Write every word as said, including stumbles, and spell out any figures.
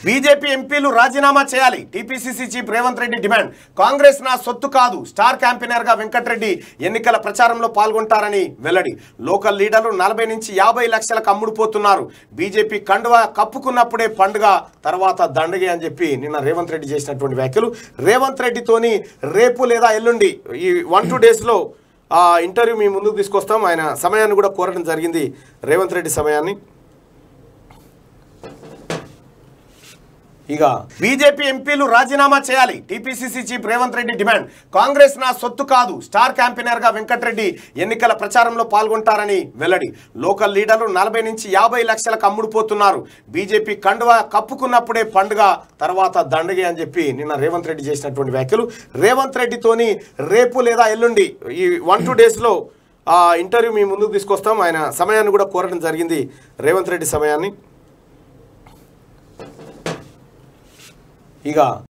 BJP ఎంపీలు రాజీనామా చేయాలి. TPCC chief Revanth Reddy demand. Congress నా సొత్తు కాదు. స్టార్ క్యాంపెయినర్ గా వెంకటరెడ్డి ఎన్నికల ప్రచారంలో పాల్గొంటారని వెల్లడి. లోకల్ లీడర్లు నలభై నుంచి యాభై లక్షలకు అమ్ముడుపోతున్నారు. బీజేపీ కండువా కప్పుకున్నప్పుడే పండుగ, తర్వాత దండగే అని చెప్పి నిన్న రేవంత్ రెడ్డి చేసినటువంటి వ్యాఖ్యలు. రేవంత్ రెడ్డితోని రేపు లేదా ఎల్లుండి ఈ వన్ టూ డేస్ లో ఆ ఇంటర్వ్యూ మీ ముందుకు తీసుకొస్తాం. ఆయన సమయాన్ని కూడా కోరడం జరిగింది, రేవంత్ రెడ్డి సమయాన్ని. ఇక బీజేపీ ఎంపీలు రాజీనామా చేయాలి. TPCC chief Revanth Reddy demand. Congress నా సొత్తు కాదు. స్టార్ క్యాంపెయినర్ గా వెంకటరెడ్డి ఎన్నికల ప్రచారంలో పాల్గొంటారని వెల్లడి. లోకల్ లీడర్లు నలభై నుంచి యాభై లక్షలకు అమ్ముడుపోతున్నారు. బీజేపీ కండువా కప్పుకున్నప్పుడే పండుగ, తర్వాత దండగే అని చెప్పి నిన్న రేవంత్ రెడ్డి చేసినటువంటి వ్యాఖ్యలు. రేవంత్ రెడ్డితోని రేపు లేదా ఎల్లుండి ఈ వన్ టూ డేస్ లో ఆ ఇంటర్వ్యూ మీ ముందుకు తీసుకొస్తాం. ఆయన సమయాన్ని కూడా కోరడం జరిగింది, రేవంత్ రెడ్డి సమయాన్ని. ఇక